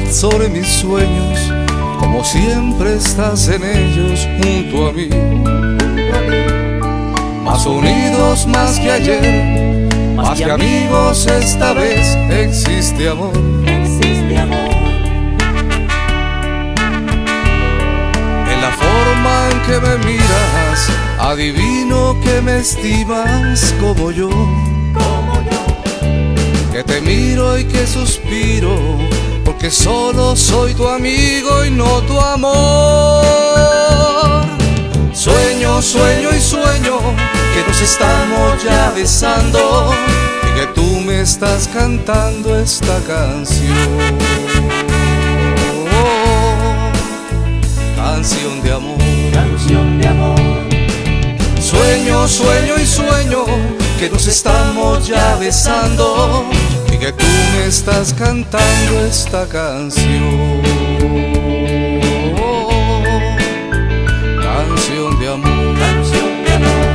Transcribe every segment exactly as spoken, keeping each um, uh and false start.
sobre mis sueños, como siempre estás en ellos junto a mí. Más unidos más que ayer, más que amigos esta vez existe amor. Existe amor. En la forma en que me miras, adivino que me estimas como yo. Como yo. Que te miro y que suspiro, porque solo soy tu amigo y no tu amor. Sueño, sueño y sueño que nos estamos ya besando y que tú me estás cantando esta canción. Canción de amor. Canción de amor. Sueño, sueño y sueño que nos estamos ya besando y que tú me estás cantando esta canción. Canción de amor. Canción de amor.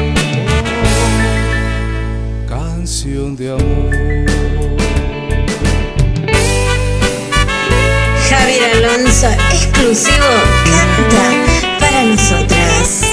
Canción de amor. Javier Alonso, exclusivo, canta para nosotras.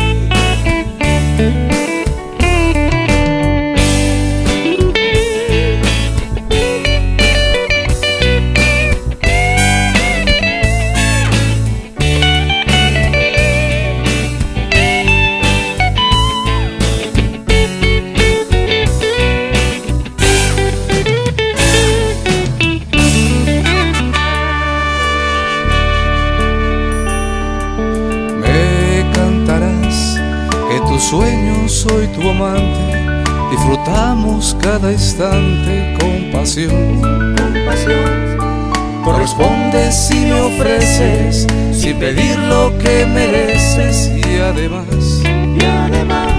Sueño, soy tu amante, disfrutamos cada instante con pasión. Con pasión. Correspondes si me ofreces, sin pedir lo que mereces y además, Y además,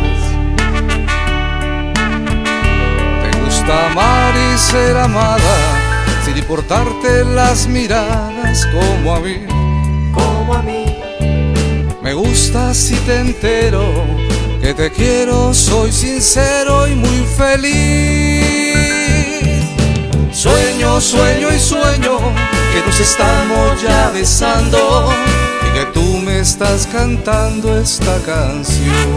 te gusta amar y ser amada, sin importarte las miradas como a mí. como a mí. Me gusta si te entero que te quiero, soy sincero y muy feliz. Sueño, sueño y sueño que nos estamos ya besando y que tú me estás cantando esta canción.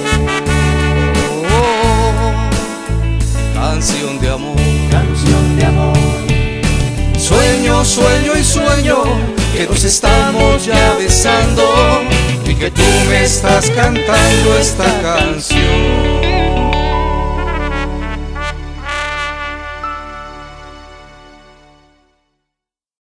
Canción de amor. Canción de amor. Sueño, sueño y sueño que nos estamos ya besando y que tú me estás cantando esta canción.